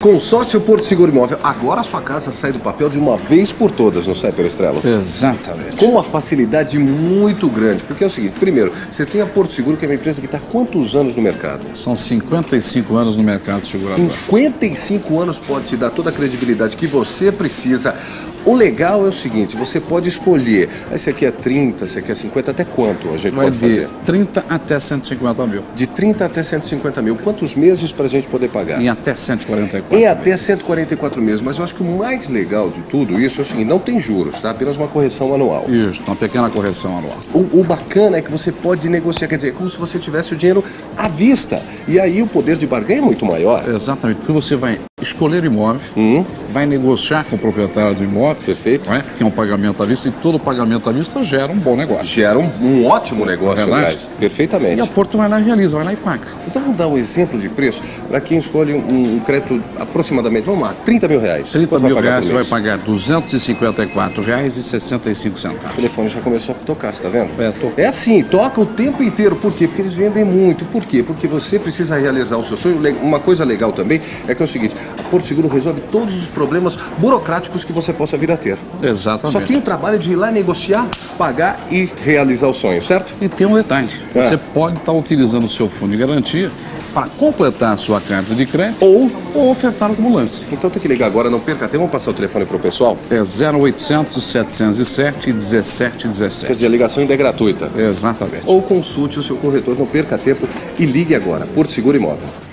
Consórcio Porto Seguro Imóvel. Agora a sua casa sai do papel de uma vez por todas, não sai, Pedro Estrela? Exatamente. Com uma facilidade muito grande. Porque é o seguinte, primeiro, você tem a Porto Seguro, que é uma empresa que está há quantos anos no mercado? São 55 anos no mercado segurador. 55 anos pode te dar toda a credibilidade que você precisa. O legal é o seguinte, você pode escolher, esse aqui é 30, esse aqui é 50, até quanto a gente pode fazer? De 30 até 150 mil. De 30 até 150 mil. Quantos meses para a gente poder pagar? Em até 144 Em até 144 meses. Mas eu acho que o mais legal de tudo isso é o seguinte, não tem juros, tá? Apenas uma correção anual. Isso, uma pequena correção anual. O bacana é que você pode negociar, quer dizer, é como se você tivesse o dinheiro à vista. E aí o poder de barganha é muito maior. Exatamente, porque você vai escolher o imóvel, vai negociar com o proprietário do imóvel, perfeito, não é? Que é um pagamento à vista, e todo pagamento à vista gera um bom negócio. Gera um ótimo negócio, aliás. Perfeitamente. E a Porto vai lá e realiza, vai lá e paga. Então vamos dar um exemplo de preço para quem escolhe um crédito aproximadamente, vamos lá, 30 mil reais. 30 mil reais você vai pagar R$ 254,65. O telefone já começou a tocar, você está vendo? É assim, toca o tempo inteiro. Por quê? Porque eles vendem muito. Por quê? Porque você precisa realizar o seu sonho. Uma coisa legal também é que é o seguinte, a Porto Seguro resolve todos os problemas burocráticos que você possa vir a ter. Exatamente. Só tem o trabalho de ir lá negociar, pagar e realizar o sonho, certo? E tem um detalhe, você pode estar utilizando o seu fundo de garantia para completar a sua carta de crédito ou ofertá-lo como lance. Então tem que ligar agora, não perca tempo. Vamos passar o telefone para o pessoal? É 0800 707 1717. Quer dizer, a ligação ainda é gratuita. Exatamente. Ou consulte o seu corretor, não perca tempo e ligue agora. Porto Seguro Imóvel.